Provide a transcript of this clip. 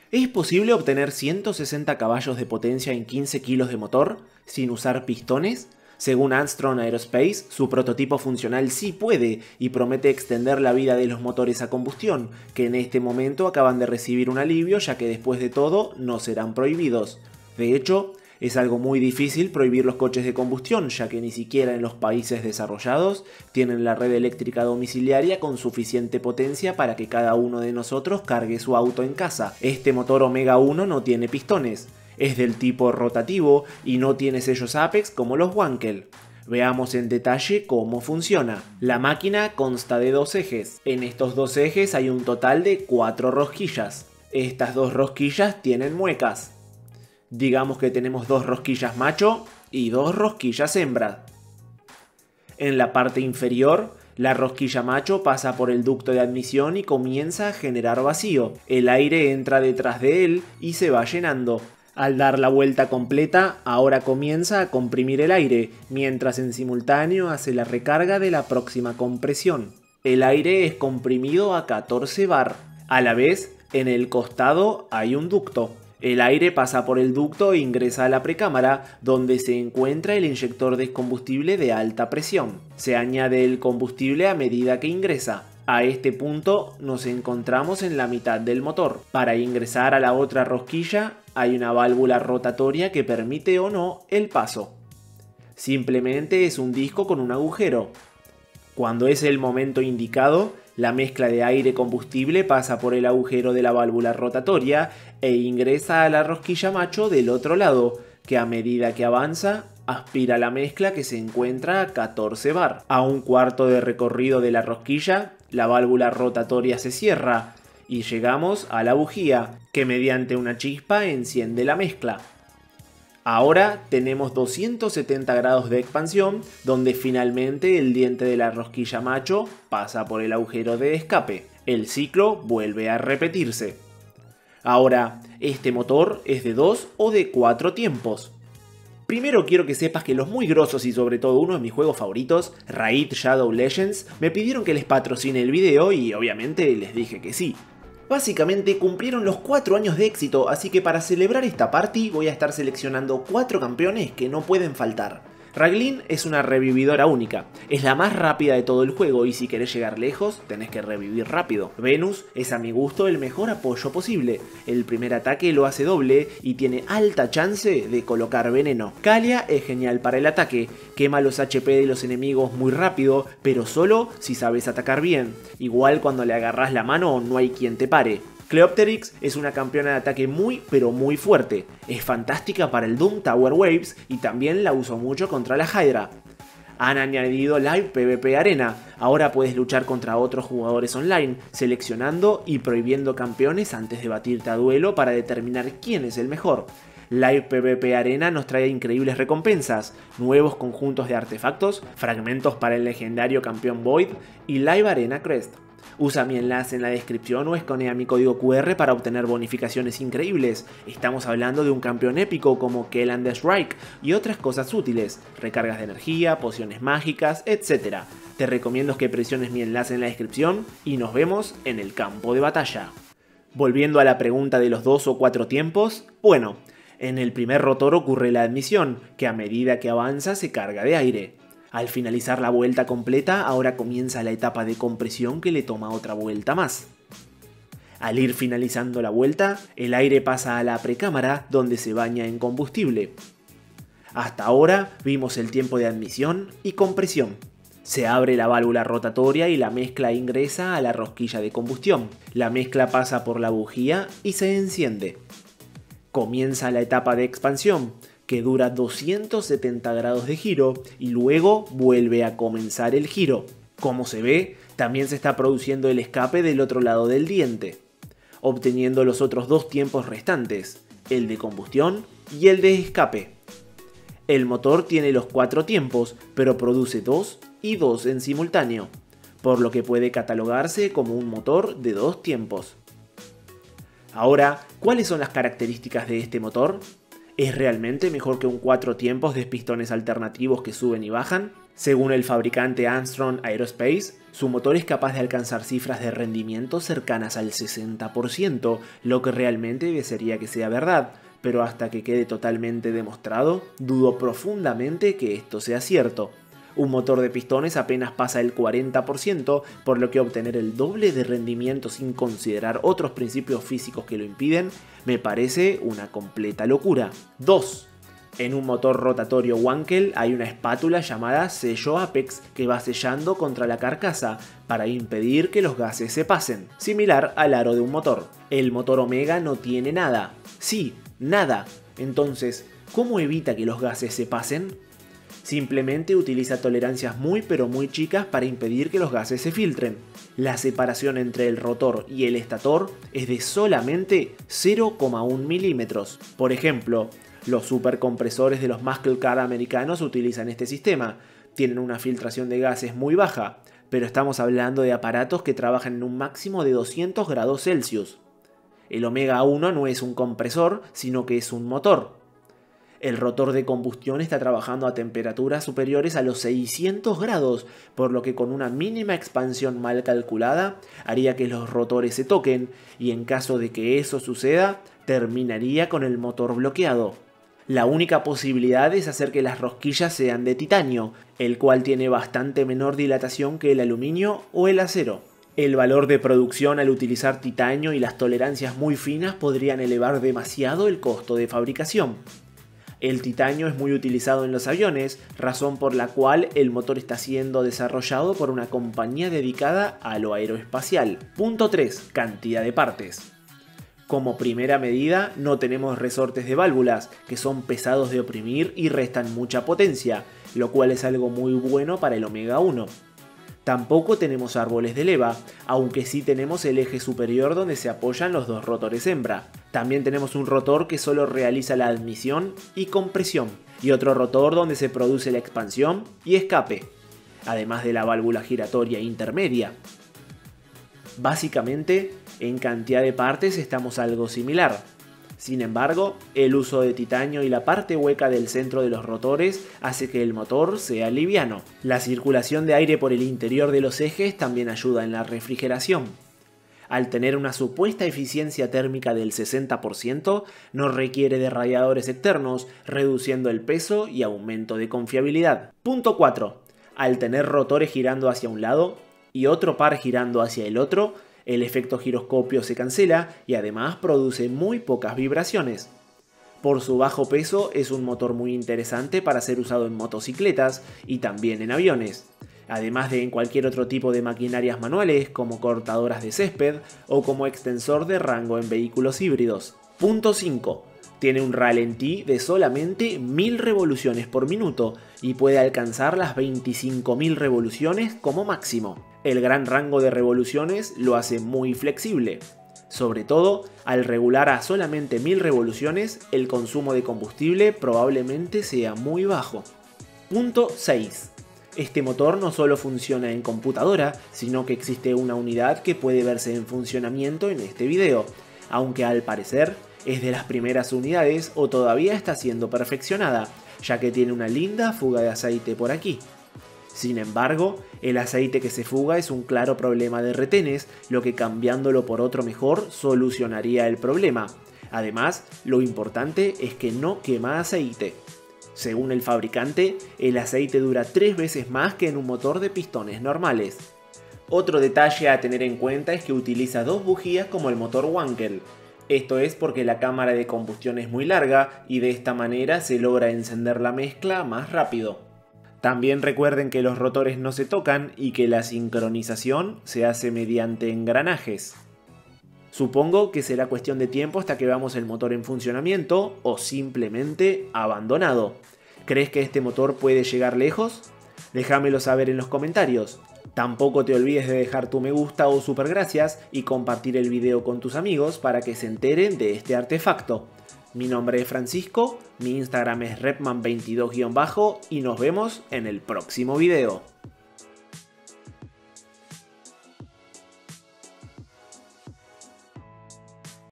¿Es posible obtener 160 caballos de potencia en 15 kilos de motor sin usar pistones? Según Armstrong Aerospace, su prototipo funcional sí puede y promete extender la vida de los motores a combustión, que en este momento acaban de recibir un alivio ya que después de todo no serán prohibidos. De hecho, es algo muy difícil prohibir los coches de combustión, ya que ni siquiera en los países desarrollados tienen la red eléctrica domiciliaria con suficiente potencia para que cada uno de nosotros cargue su auto en casa. Este motor Omega 1 no tiene pistones, es del tipo rotativo y no tiene sellos Apex como los Wankel. Veamos en detalle cómo funciona. La máquina consta de dos ejes. En estos dos ejes hay un total de 4 rosquillas. Estas dos rosquillas tienen muecas. Digamos que tenemos 2 rosquillas macho y 2 rosquillas hembra. En la parte inferior, la rosquilla macho pasa por el ducto de admisión y comienza a generar vacío. El aire entra detrás de él y se va llenando. Al dar la vuelta completa, ahora comienza a comprimir el aire, mientras en simultáneo hace la recarga de la próxima compresión. El aire es comprimido a 14 bar. A la vez, en el costado hay un ducto. El aire pasa por el ducto e ingresa a la precámara, donde se encuentra el inyector de combustible de alta presión. Se añade el combustible a medida que ingresa. A este punto nos encontramos en la mitad del motor. Para ingresar a la otra rosquilla hay una válvula rotatoria que permite o no el paso. Simplemente es un disco con un agujero. Cuando es el momento indicado, la mezcla de aire-combustible pasa por el agujero de la válvula rotatoria e ingresa a la rosquilla macho del otro lado, que a medida que avanza, aspira la mezcla que se encuentra a 14 bar. A un cuarto de recorrido de la rosquilla, la válvula rotatoria se cierra y llegamos a la bujía, que mediante una chispa enciende la mezcla. Ahora tenemos 270 grados de expansión, donde finalmente el diente de la rosquilla macho pasa por el agujero de escape. El ciclo vuelve a repetirse. Ahora, este motor es de 2 o de 4 tiempos. Primero quiero que sepas que los muy grosos y sobre todo uno de mis juegos favoritos, Raid Shadow Legends, me pidieron que les patrocine el video y obviamente les dije que sí. Básicamente cumplieron los 4 años de éxito, así que para celebrar esta party voy a estar seleccionando 4 campeones que no pueden faltar. Raglin es una revividora única, es la más rápida de todo el juego y si querés llegar lejos tenés que revivir rápido. Venus es a mi gusto el mejor apoyo posible, el primer ataque lo hace doble y tiene alta chance de colocar veneno. Kalia es genial para el ataque, quema los HP de los enemigos muy rápido, pero solo si sabes atacar bien, igual cuando le agarrás la mano no hay quien te pare. Cleopteryx es una campeona de ataque muy pero muy fuerte, es fantástica para el Doom Tower Waves y también la uso mucho contra la Hydra. Han añadido Live PvP Arena, ahora puedes luchar contra otros jugadores online, seleccionando y prohibiendo campeones antes de batirte a duelo para determinar quién es el mejor. Live PvP Arena nos trae increíbles recompensas, nuevos conjuntos de artefactos, fragmentos para el legendario campeón Void y Live Arena Crest. Usa mi enlace en la descripción o escanea mi código QR para obtener bonificaciones increíbles. Estamos hablando de un campeón épico como Kellan the Shrike y otras cosas útiles, recargas de energía, pociones mágicas, etc. Te recomiendo que presiones mi enlace en la descripción y nos vemos en el campo de batalla. Volviendo a la pregunta de los 2 o 4 tiempos, bueno, en el primer rotor ocurre la admisión, que a medida que avanza se carga de aire. Al finalizar la vuelta completa, ahora comienza la etapa de compresión que le toma otra vuelta más. Al ir finalizando la vuelta, el aire pasa a la precámara donde se baña en combustible. Hasta ahora vimos el tiempo de admisión y compresión. Se abre la válvula rotatoria y la mezcla ingresa a la rosquilla de combustión. La mezcla pasa por la bujía y se enciende. Comienza la etapa de expansión, que dura 270 grados de giro y luego vuelve a comenzar el giro. Como se ve, también se está produciendo el escape del otro lado del diente, obteniendo los otros 2 tiempos restantes, el de combustión y el de escape. El motor tiene los 4 tiempos, pero produce 2 y 2 en simultáneo, por lo que puede catalogarse como un motor de 2 tiempos. Ahora, ¿cuáles son las características de este motor? ¿Es realmente mejor que un 4 tiempos de pistones alternativos que suben y bajan? Según el fabricante Armstrong Aerospace, su motor es capaz de alcanzar cifras de rendimiento cercanas al 60%, lo que realmente desearía que sea verdad, pero hasta que quede totalmente demostrado, dudo profundamente que esto sea cierto. Un motor de pistones apenas pasa el 40%, por lo que obtener el doble de rendimiento sin considerar otros principios físicos que lo impiden, me parece una completa locura. 2. En un motor rotatorio Wankel hay una espátula llamada sello Apex que va sellando contra la carcasa para impedir que los gases se pasen, similar al aro de un motor. El motor Omega no tiene nada. Sí, nada. Entonces, ¿cómo evita que los gases se pasen? Simplemente utiliza tolerancias muy chicas para impedir que los gases se filtren. La separación entre el rotor y el estator es de solamente 0,1 milímetros. Por ejemplo, los supercompresores de los muscle car americanos utilizan este sistema. Tienen una filtración de gases muy baja, pero estamos hablando de aparatos que trabajan en un máximo de 200 grados Celsius. El Omega 1 no es un compresor, sino que es un motor. El rotor de combustión está trabajando a temperaturas superiores a los 600 grados, por lo que con una mínima expansión mal calculada haría que los rotores se toquen, y en caso de que eso suceda, terminaría con el motor bloqueado. La única posibilidad es hacer que las rosquillas sean de titanio, el cual tiene bastante menor dilatación que el aluminio o el acero. El valor de producción al utilizar titanio y las tolerancias muy finas podrían elevar demasiado el costo de fabricación. El titanio es muy utilizado en los aviones, razón por la cual el motor está siendo desarrollado por una compañía dedicada a lo aeroespacial. Punto 3. Cantidad de partes. Como primera medida, no tenemos resortes de válvulas, que son pesados de oprimir y restan mucha potencia, lo cual es algo muy bueno para el Omega 1. Tampoco tenemos árboles de leva, aunque sí tenemos el eje superior donde se apoyan los dos rotores hembra. También tenemos un rotor que solo realiza la admisión y compresión, y otro rotor donde se produce la expansión y escape, además de la válvula giratoria intermedia. Básicamente, en cantidad de partes estamos algo similar. Sin embargo, el uso de titanio y la parte hueca del centro de los rotores hace que el motor sea liviano. La circulación de aire por el interior de los ejes también ayuda en la refrigeración. Al tener una supuesta eficiencia térmica del 60%, no requiere de radiadores externos, reduciendo el peso y aumento de confiabilidad. Punto 4. Al tener rotores girando hacia un lado y otro par girando hacia el otro, el efecto giroscopio se cancela y además produce muy pocas vibraciones. Por su bajo peso es un motor muy interesante para ser usado en motocicletas y también en aviones, además de en cualquier otro tipo de maquinarias manuales como cortadoras de césped o como extensor de rango en vehículos híbridos. Punto 5. Tiene un ralentí de solamente 1000 revoluciones por minuto y puede alcanzar las 25.000 revoluciones como máximo. El gran rango de revoluciones lo hace muy flexible. Sobre todo, al regular a solamente 1000 revoluciones, el consumo de combustible probablemente sea muy bajo. Punto 6. Este motor no solo funciona en computadora, sino que existe una unidad que puede verse en funcionamiento en este video, aunque al parecer es de las primeras unidades o todavía está siendo perfeccionada, ya que tiene una linda fuga de aceite por aquí. Sin embargo, el aceite que se fuga es un claro problema de retenes, lo que cambiándolo por otro mejor solucionaría el problema. Además, lo importante es que no quema aceite. Según el fabricante, el aceite dura 3 veces más que en un motor de pistones normales. Otro detalle a tener en cuenta es que utiliza 2 bujías como el motor Wankel. Esto es porque la cámara de combustión es muy larga y de esta manera se logra encender la mezcla más rápido. También recuerden que los rotores no se tocan y que la sincronización se hace mediante engranajes. Supongo que será cuestión de tiempo hasta que veamos el motor en funcionamiento o simplemente abandonado. ¿Crees que este motor puede llegar lejos? Déjamelo saber en los comentarios. Tampoco te olvides de dejar tu me gusta o super gracias y compartir el video con tus amigos para que se enteren de este artefacto. Mi nombre es Francisco, mi Instagram es repman22- y nos vemos en el próximo video.